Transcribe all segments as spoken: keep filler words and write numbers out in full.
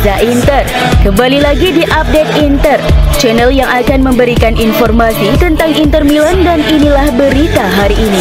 Meazza Inter. Kembali lagi di Update Inter, channel yang akan memberikan informasi tentang Inter Milan, dan inilah berita hari ini.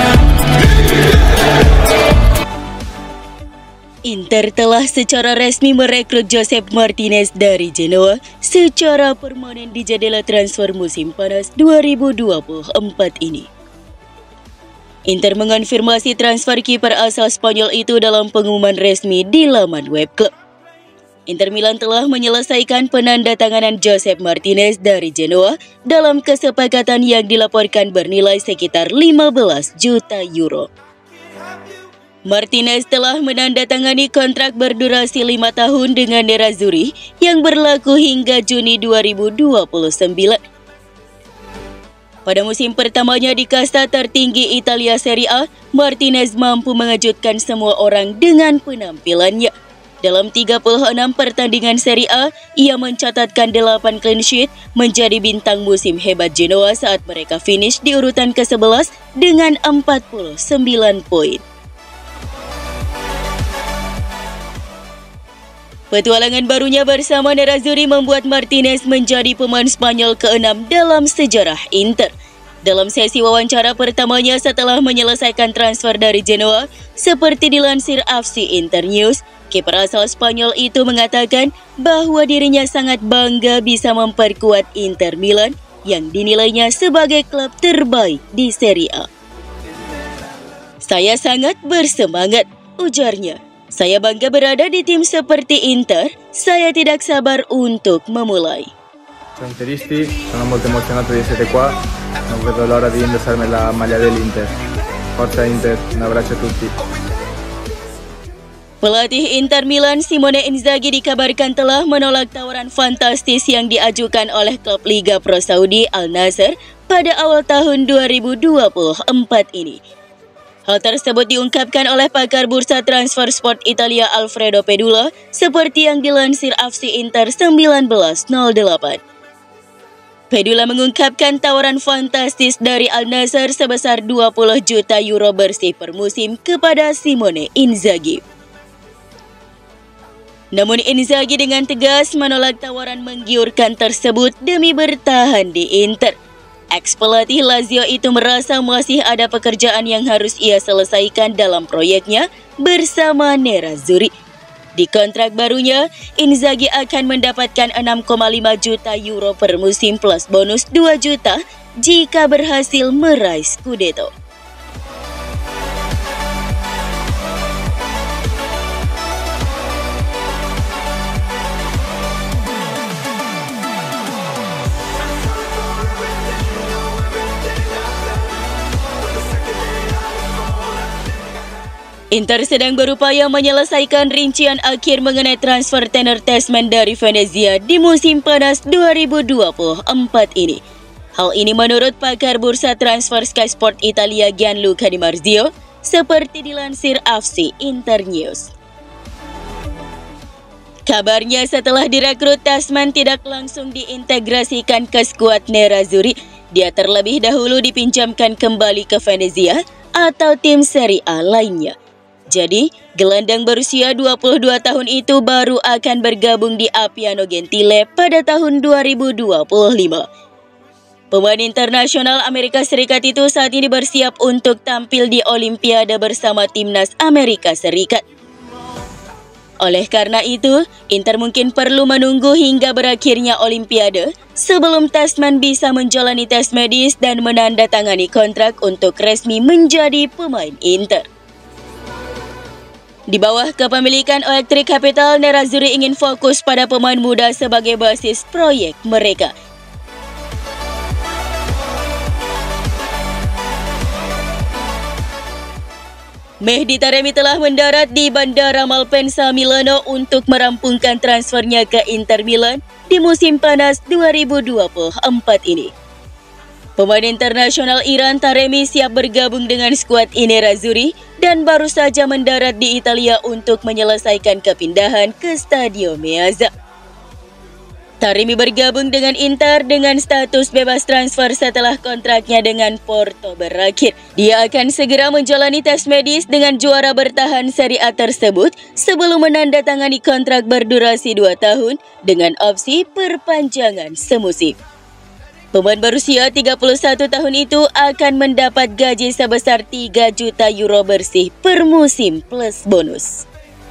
Inter telah secara resmi merekrut Josep Martinez dari Genoa secara permanen di jendela transfer musim panas dua ribu dua puluh empat ini. Inter mengonfirmasi transfer kiper asal Spanyol itu dalam pengumuman resmi di laman web klub. Inter Milan telah menyelesaikan penandatanganan Josep Martinez dari Genoa dalam kesepakatan yang dilaporkan bernilai sekitar lima belas juta euro. Martinez telah menandatangani kontrak berdurasi lima tahun dengan Nerazzurri yang berlaku hingga Juni dua ribu dua puluh sembilan. Pada musim pertamanya di kasta tertinggi Italia Serie A, Martinez mampu mengejutkan semua orang dengan penampilannya. Dalam tiga puluh enam pertandingan Serie A, ia mencatatkan delapan clean sheet, menjadi bintang musim hebat Genoa saat mereka finish di urutan ke sebelas dengan empat puluh sembilan poin. Petualangan barunya bersama Nerazzurri membuat Martinez menjadi pemain Spanyol keenam dalam sejarah Inter. Dalam sesi wawancara pertamanya setelah menyelesaikan transfer dari Genoa, seperti dilansir F C Inter News, kiper asal Spanyol itu mengatakan bahwa dirinya sangat bangga bisa memperkuat Inter Milan yang dinilainya sebagai klub terbaik di Serie A. "Saya sangat bersemangat," ujarnya. "Saya bangga berada di tim seperti Inter, saya tidak sabar untuk memulai." Sono interisti, sono molto emozionato di essere qua, non vedo l'ora di indossarmi la maglia dell'Inter. Forza Inter, un abbraccio a tutti. Pelatih Inter Milan Simone Inzaghi dikabarkan telah menolak tawaran fantastis yang diajukan oleh klub Liga Pro Saudi Al Nassr pada awal tahun dua ribu dua puluh empat ini. Hal tersebut diungkapkan oleh pakar bursa transfer sport Italia Alfredo Pedula, seperti yang dilansir F C Inter seribu sembilan ratus delapan. Pedula mengungkapkan tawaran fantastis dari Al Nassr sebesar dua puluh juta euro bersih per musim kepada Simone Inzaghi. Namun Inzaghi dengan tegas menolak tawaran menggiurkan tersebut demi bertahan di Inter. Ex-pelatih Lazio itu merasa masih ada pekerjaan yang harus ia selesaikan dalam proyeknya bersama Nerazzurri. Di kontrak barunya, Inzaghi akan mendapatkan enam koma lima juta euro per musim plus bonus dua juta jika berhasil meraih Scudetto. Inter sedang berupaya menyelesaikan rincian akhir mengenai transfer tenor Tessman dari Venezia di musim panas dua ribu dua puluh empat ini. Hal ini menurut pakar bursa transfer Sky Sport Italia Gianluca Di Marzio, seperti dilansir F C Inter News. Kabarnya setelah direkrut, Tessman tidak langsung diintegrasikan ke skuad Nerazzurri. Dia terlebih dahulu dipinjamkan kembali ke Venezia atau tim Serie A lainnya. Jadi, gelandang berusia dua puluh dua tahun itu baru akan bergabung di Appiano Gentile pada tahun dua ribu dua puluh lima. Pemain internasional Amerika Serikat itu saat ini bersiap untuk tampil di Olimpiade bersama timnas Amerika Serikat. Oleh karena itu, Inter mungkin perlu menunggu hingga berakhirnya Olimpiade sebelum Tessman bisa menjalani tes medis dan menandatangani kontrak untuk resmi menjadi pemain Inter. Di bawah kepemilikan Electric Capital, Nerazzurri ingin fokus pada pemain muda sebagai basis proyek mereka. Mehdi Taremi telah mendarat di Bandara Malpensa Milano untuk merampungkan transfernya ke Inter Milan di musim panas dua ribu dua puluh empat ini. Pemain internasional Iran Taremi siap bergabung dengan skuad Nerazzurri dan baru saja mendarat di Italia untuk menyelesaikan kepindahan ke Stadio Meazza. Taremi bergabung dengan Inter dengan status bebas transfer setelah kontraknya dengan Porto berakhir. Dia akan segera menjalani tes medis dengan juara bertahan Serie A tersebut sebelum menandatangani kontrak berdurasi dua tahun dengan opsi perpanjangan semusim. Pemain berusia tiga puluh satu tahun itu akan mendapat gaji sebesar tiga juta euro bersih per musim plus bonus.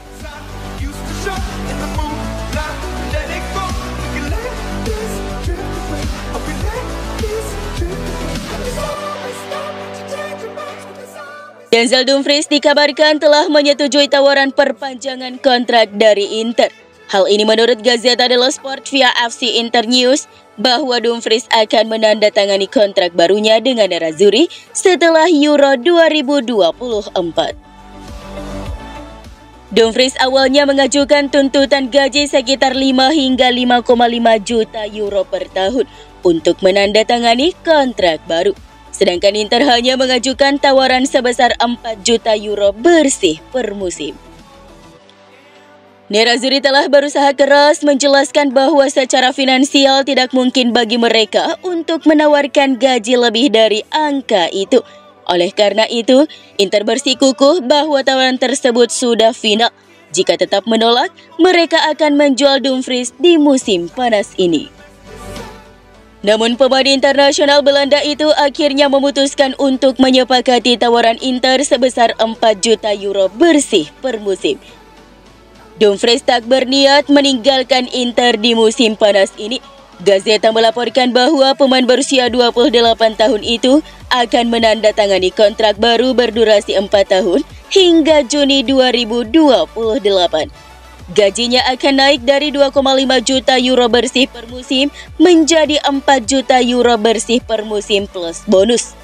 Denzel Dumfries dikabarkan telah menyetujui tawaran perpanjangan kontrak dari Inter. Hal ini menurut Gazzetta dello Sport via F C Internews bahwa Dumfries akan menandatangani kontrak barunya dengan Nerazzurri setelah Euro dua ribu dua puluh empat. Dumfries awalnya mengajukan tuntutan gaji sekitar lima hingga lima koma lima juta euro per tahun untuk menandatangani kontrak baru. Sedangkan Inter hanya mengajukan tawaran sebesar empat juta euro bersih per musim. Nerazzurri telah berusaha keras menjelaskan bahwa secara finansial tidak mungkin bagi mereka untuk menawarkan gaji lebih dari angka itu. Oleh karena itu, Inter bersikukuh bahwa tawaran tersebut sudah final. Jika tetap menolak, mereka akan menjual Dumfries di musim panas ini. Namun pemain internasional Belanda itu akhirnya memutuskan untuk menyepakati tawaran Inter sebesar empat juta euro bersih per musim. Dumfries tak berniat meninggalkan Inter di musim panas ini. Gazzetta melaporkan bahwa pemain berusia dua puluh delapan tahun itu akan menandatangani kontrak baru berdurasi empat tahun hingga Juni dua ribu dua puluh delapan. Gajinya akan naik dari dua koma lima juta euro bersih per musim menjadi empat juta euro bersih per musim plus bonus.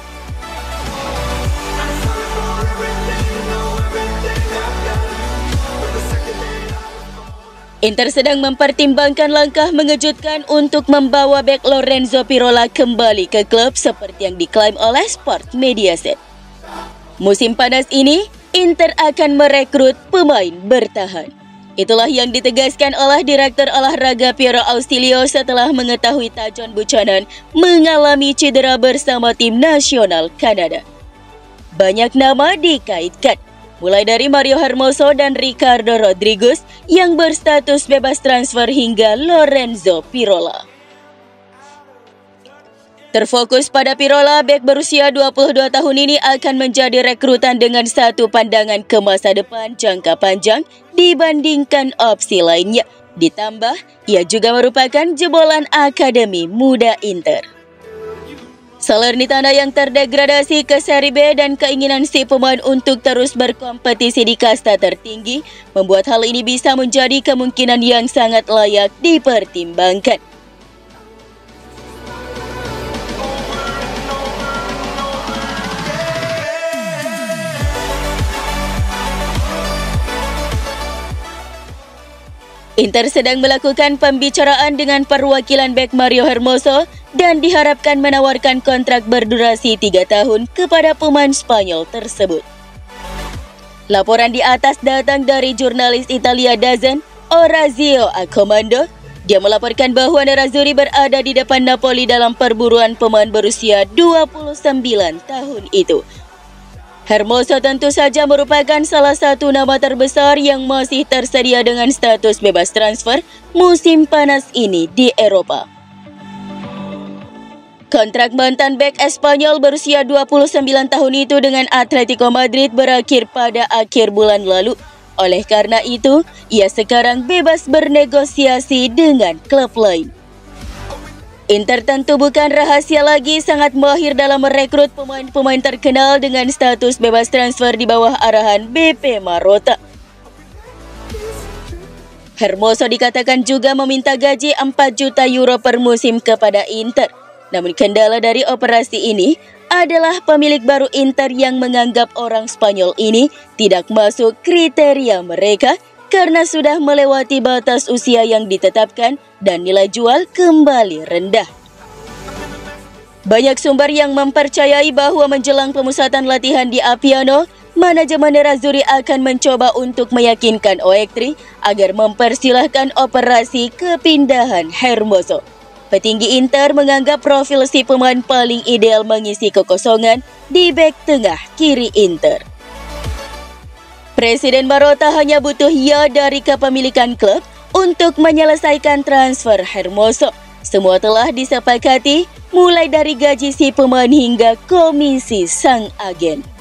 Inter sedang mempertimbangkan langkah mengejutkan untuk membawa bek Lorenzo Pirola kembali ke klub seperti yang diklaim oleh Sport Mediaset. Musim panas ini, Inter akan merekrut pemain bertahan. Itulah yang ditegaskan oleh Direktur Olahraga Piero Austilio setelah mengetahui Tajon Buchanan mengalami cedera bersama tim nasional Kanada. Banyak nama dikaitkan, mulai dari Mario Hermoso dan Ricardo Rodriguez yang berstatus bebas transfer hingga Lorenzo Pirola. Terfokus pada Pirola, bek berusia dua puluh dua tahun ini akan menjadi rekrutan dengan satu pandangan ke masa depan jangka panjang dibandingkan opsi lainnya. Ditambah, ia juga merupakan jebolan Akademi Muda Inter. Salernitana yang terdegradasi ke Serie B dan keinginan si pemain untuk terus berkompetisi di kasta tertinggi membuat hal ini bisa menjadi kemungkinan yang sangat layak dipertimbangkan. Inter sedang melakukan pembicaraan dengan perwakilan bek Mario Hermoso dan diharapkan menawarkan kontrak berdurasi tiga tahun kepada pemain Spanyol tersebut. Laporan di atas datang dari jurnalis Italia DAZN, Orazio Accomando. Dia melaporkan bahwa Nerazzurri berada di depan Napoli dalam perburuan pemain berusia dua puluh sembilan tahun itu. Hermoso tentu saja merupakan salah satu nama terbesar yang masih tersedia dengan status bebas transfer musim panas ini di Eropa. Kontrak mantan bek Espanyol berusia dua puluh sembilan tahun itu dengan Atletico Madrid berakhir pada akhir bulan lalu. Oleh karena itu, ia sekarang bebas bernegosiasi dengan klub lain. Inter tentu bukan rahasia lagi sangat mahir dalam merekrut pemain-pemain terkenal dengan status bebas transfer di bawah arahan B P Marotta. Hermoso dikatakan juga meminta gaji empat juta euro per musim kepada Inter. Namun kendala dari operasi ini adalah pemilik baru Inter yang menganggap orang Spanyol ini tidak masuk kriteria mereka karena sudah melewati batas usia yang ditetapkan dan nilai jual kembali rendah. Banyak sumber yang mempercayai bahwa menjelang pemusatan latihan di Appiano, manajemen Nerazzurri akan mencoba untuk meyakinkan O X tiga agar mempersilahkan operasi kepindahan Hermoso. Petinggi Inter menganggap profil si pemain paling ideal mengisi kekosongan di bek tengah kiri Inter. Presiden Marotta hanya butuh ya dari kepemilikan klub untuk menyelesaikan transfer Hermoso. Semua telah disepakati, mulai dari gaji si pemain hingga komisi sang agen.